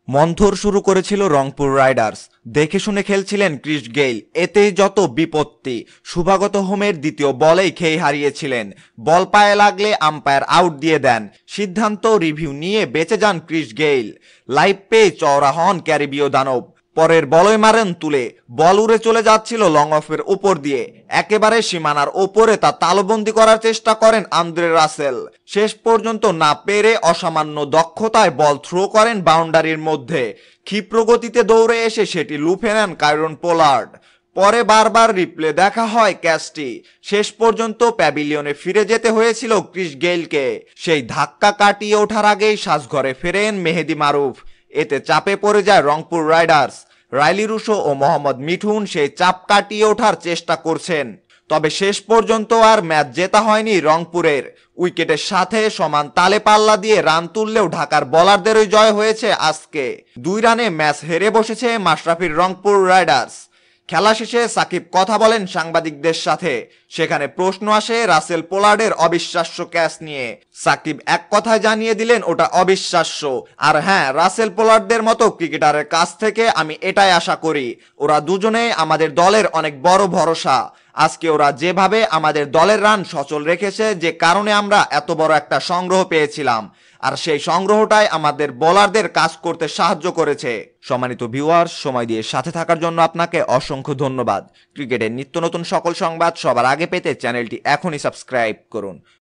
মন্থর শুরু করেছিল রংপুর রাইডার্স। দেখে শুনে খেলছিলেন ক্রিস গেইল, এতেই যত বিপত্তি। শুভাগত হোমের দ্বিতীয় বলেই খেই হারিয়েছিলেন। বল পায়ে লাগলে আম্পায়ার আউট দিয়ে দেন। সিদ্ধান্ত রিভিউ নিয়ে বেঁচে যান ক্রিস গেইল। লাইভ পেয়ে চওড়া হন ক্যারিবীয় দানব। পরের বলই মারেন তুলে। বল উড়ে চলে যাচ্ছিল লং অফের উপর দিয়ে। একেবারে সীমানার ওপরে তা তালবন্দি করার চেষ্টা করেন আন্দ্রে রাসেল। শেষ পর্যন্ত না পেরে অসামান্য দক্ষতায় বল থ্রো করেন বাউন্ডারির মধ্যে। ক্ষিপ্র গতিতে দৌড়ে এসে সেটি লুফে নেন কাইরন পোলার্ড। পরে বারবার রিপ্লে দেখা হয় ক্যাচটি। শেষ পর্যন্ত প্যাভিলিয়নে ফিরে যেতে হয়েছিল ক্রিস গেইলকে। সেই ধাক্কা কাটিয়ে ওঠার আগেই সাজঘরে ফেরেন মেহেদী মারুফ। এতে চাপে পড়ে যায় রংপুর রাইডার্স। রাইলি রুশো ও মোহাম্মদ মিঠুন সেই চাপ কাটিয়ে ওঠার চেষ্টা করছেন। তবে শেষ পর্যন্ত আর ম্যাচ জেতা হয়নি রংপুরের। উইকেটের সাথে সমান তালে পাল্লা দিয়ে রান তুললেও ঢাকার বোলারদেরই জয় হয়েছে আজকে। 2 রানে ম্যাচ হেরে বসেছে মাশরাফির রংপুর রাইডার্স। খেলা শেষে সাকিব কথা বলেন সাংবাদিকদের সাথে। সেখানে প্রশ্ন আসে রাসেল পোলার্ডের অবিশ্বাস্য ক্যাচ নিয়ে। সাকিব এক কথায় জানিয়ে দিলেন ওটা অবিশ্বাস্য। আর হ্যাঁ, রাসেল পোলার্ডদের মতো ক্রিকেটারের কাছ থেকে আমি এটাই আশা করি। ওরা দুজনেই আমাদের দলের অনেক বড় ভরসা। আজকে ওরা যেভাবে আমাদের দলের রান সচল রেখেছে, যে কারণে আমরা এত বড় একটা সংগ্রহ পেয়েছিলাম, আর সেই সংগ্রহটাই আমাদের বোলারদের কাজ করতে সাহায্য করেছে। সম্মানিত ভিউয়ার্স, সময় দিয়ে সাথে থাকার জন্য আপনাকে অসংখ্য ধন্যবাদ। ক্রিকেটের নিত্য নতুন সকল সংবাদ সবার আগে পেতে চ্যানেলটি এখনই সাবস্ক্রাইব করুন।